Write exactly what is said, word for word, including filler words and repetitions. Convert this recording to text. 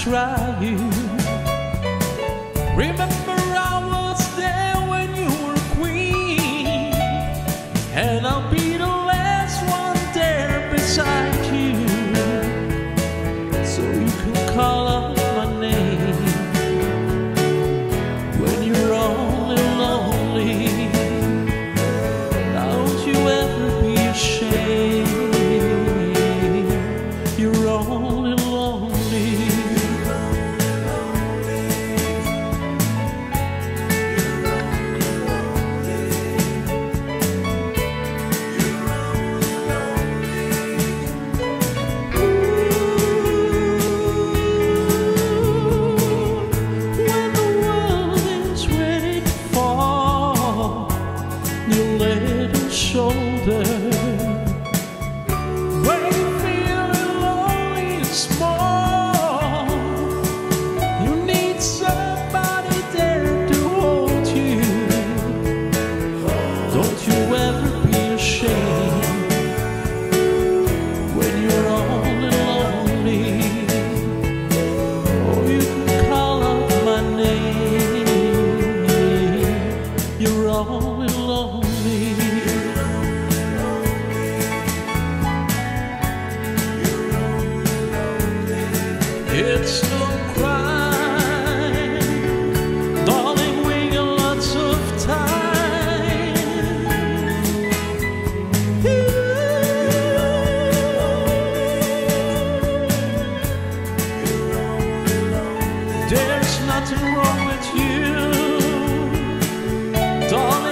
try you. Remember I was there when you were a queen, and I'll be the last one there beside you, so you can call out my name when you're only lonely. Don't you ever be ashamed. You're only lonely. Shoulder when you're feeling lonely and small, you need somebody there to hold you. Don't you ever be ashamed when you're only lonely. Oh, you can call out my name. You're only lonely. It's no crime, darling, we got lots of time. There's nothing wrong with you, darling.